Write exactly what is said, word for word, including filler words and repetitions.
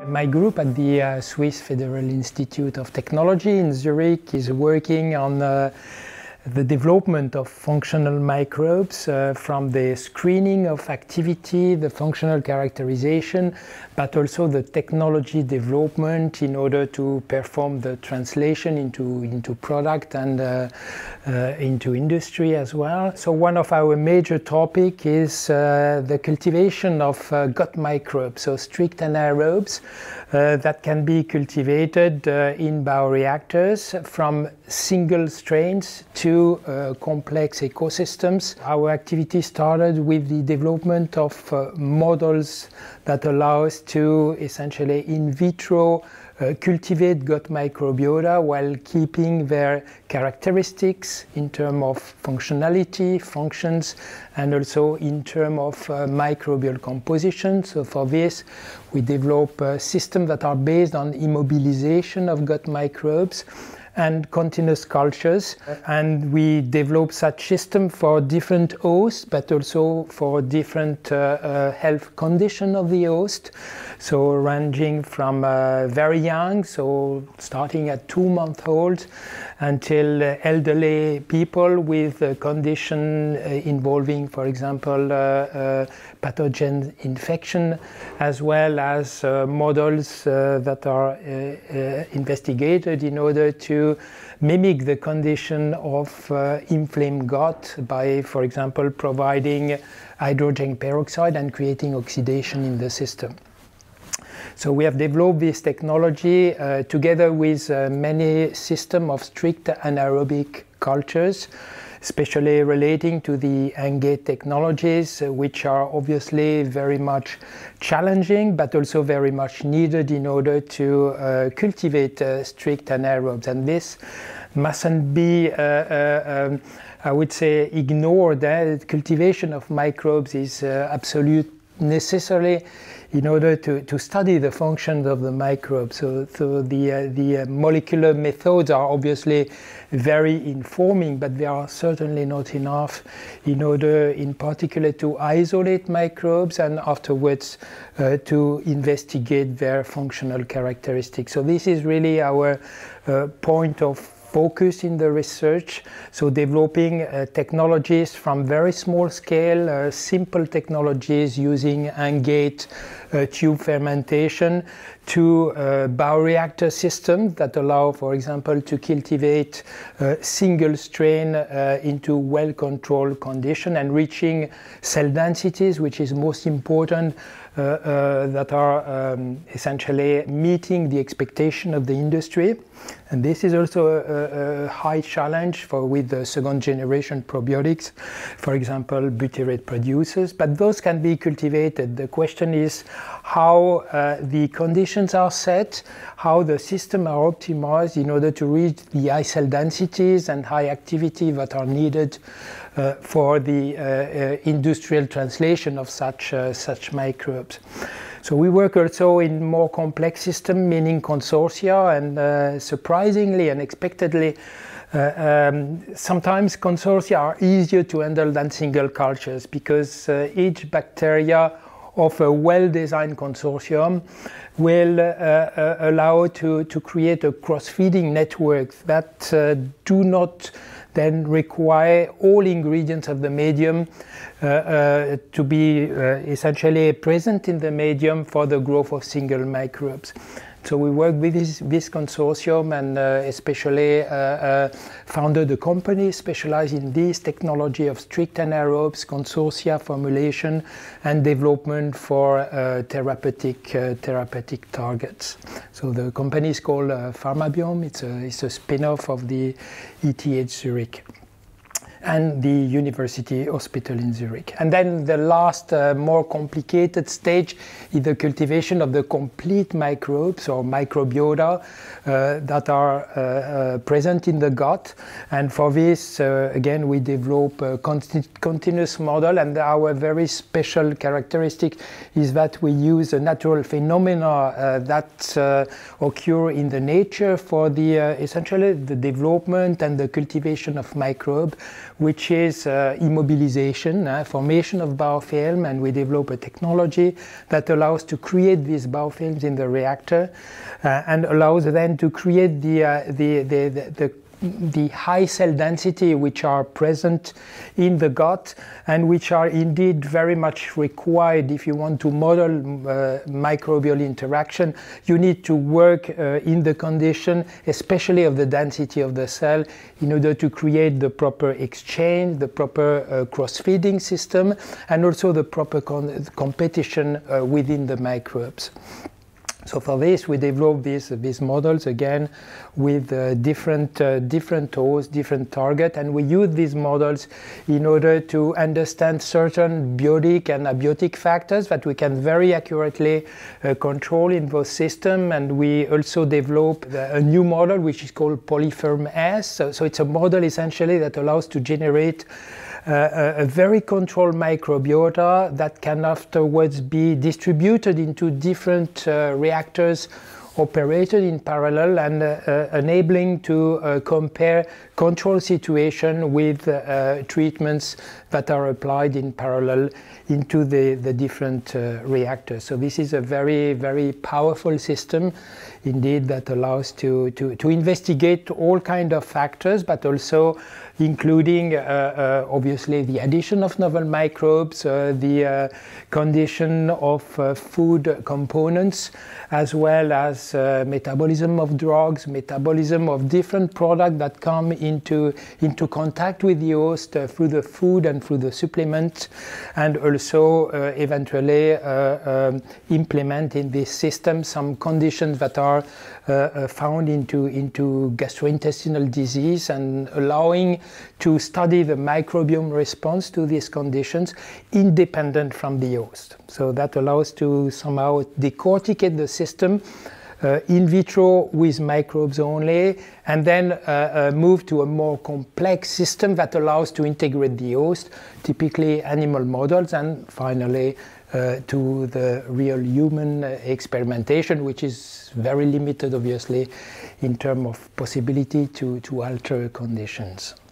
My group at the uh, Swiss Federal Institute of Technology in Zurich is working on uh, the development of functional microbes uh, from the screening of activity, the functional characterization, but also the technology development in order to perform the translation into, into product and uh, uh, into industry as well. So one of our major topics is uh, the cultivation of uh, gut microbes, so strict anaerobes uh, that can be cultivated uh, in bioreactors from single strains to Uh, complex ecosystems. Our activity started with the development of uh, models that allow us to essentially in vitro uh, cultivate gut microbiota while keeping their characteristics in terms of functionality, functions, and also in terms of uh, microbial composition. So for this, we develop uh, systems that are based on immobilization of gut microbes and continuous cultures, and we develop such system for different hosts, but also for different uh, uh, health condition of the host. So ranging from uh, very young, so starting at two months old, until uh, elderly people with a condition uh, involving, for example, uh, uh, pathogen infection, as well as uh, models uh, that are uh, uh, investigated in order to mimic the condition of uh, inflamed gut by, for example, providing hydrogen peroxide and creating oxidation in the system. So we have developed this technology uh, together with uh, many systems of strict anaerobic cultures, especially relating to the ENGATE technologies, uh, which are obviously very much challenging, but also very much needed in order to uh, cultivate uh, strict anaerobes. And this mustn't be, uh, uh, um, I would say, ignored. Uh, cultivation of microbes is uh, absolute necessary in order to, to study the functions of the microbes. So, so the, uh, the uh, molecular methods are obviously very informing, but they are certainly not enough in order, in particular, to isolate microbes and afterwards uh, to investigate their functional characteristics. So this is really our uh, point of focus in the research, so developing uh, technologies from very small scale, uh, simple technologies using ENGATE uh, tube fermentation to uh, bioreactor systems that allow, for example, to cultivate uh, single strain uh, into well-controlled condition and reaching cell densities, which is most important, uh, uh, that are um, essentially meeting the expectation of the industry. And this is also a, a high challenge for with the second generation probiotics, for example, butyrate producers, but those can be cultivated. The question is how uh, the conditions are set, how the system are optimized in order to reach the high cell densities and high activity that are needed uh, for the uh, uh, industrial translation of such, uh, such microbes. So we work also in more complex systems, meaning consortia, and uh, surprisingly, unexpectedly, uh, um, sometimes consortia are easier to handle than single cultures because uh, each bacteria of a well-designed consortium will uh, uh, allow to, to create a cross-feeding network that uh, do not then require all ingredients of the medium uh, uh, to be uh, essentially present in the medium for the growth of single microbes. So we work with this, this consortium and uh, especially uh, uh, founded a company specialized in this technology of strict anaerobes, consortia formulation and development for uh, therapeutic, uh, therapeutic targets. So the company is called uh, Pharmabiome. It's a, it's a spin-off of the E T H Zurich and the University Hospital in Zurich. And then the last uh, more complicated stage is the cultivation of the complete microbes or microbiota uh, that are uh, uh, present in the gut. And for this, uh, again, we develop a conti continuous model, and our very special characteristic is that we use a natural phenomena uh, that uh, occur in the nature for the uh, essentially the development and the cultivation of microbe, which is uh, immobilization, uh, formation of biofilm, and we develop a technology that allows to create these biofilms in the reactor uh, and allows then to create the, uh, the, the, the, the the high cell density which are present in the gut and which are indeed very much required if you want to model uh, microbial interaction. You need to work uh, in the condition, especially of the density of the cell, in order to create the proper exchange, the proper uh, cross-feeding system, and also the proper con competition uh, within the microbes. So for this, we develop these, these models again with uh, different, uh, different hosts, different target, and we use these models in order to understand certain biotic and abiotic factors that we can very accurately uh, control in those systems. And we also develop a new model which is called Polyferm S. So, so it's a model essentially that allows to generate Uh, a, a very controlled microbiota that can afterwards be distributed into different uh, reactors operated in parallel and uh, uh, enabling to uh, compare control situation with uh, treatments that are applied in parallel into the, the different uh, reactors. So this is a very, very powerful system indeed that allows to, to, to investigate all kinds of factors, but also including uh, uh, obviously the addition of novel microbes, uh, the uh, condition of uh, food components, as well as uh, metabolism of drugs, metabolism of different products that come into, into contact with the host uh, through the food and through the supplement, and also uh, eventually uh, um, implement in this system some conditions that are uh, uh, found into, into gastrointestinal disease, and allowing to study the microbiome response to these conditions independent from the host. So that allows to somehow decorticate the system uh, in vitro with microbes only, and then uh, uh, move to a more complex system that allows to integrate the host, typically animal models, and finally uh, to the real human experimentation, which is very limited obviously in terms of possibility to, to alter conditions.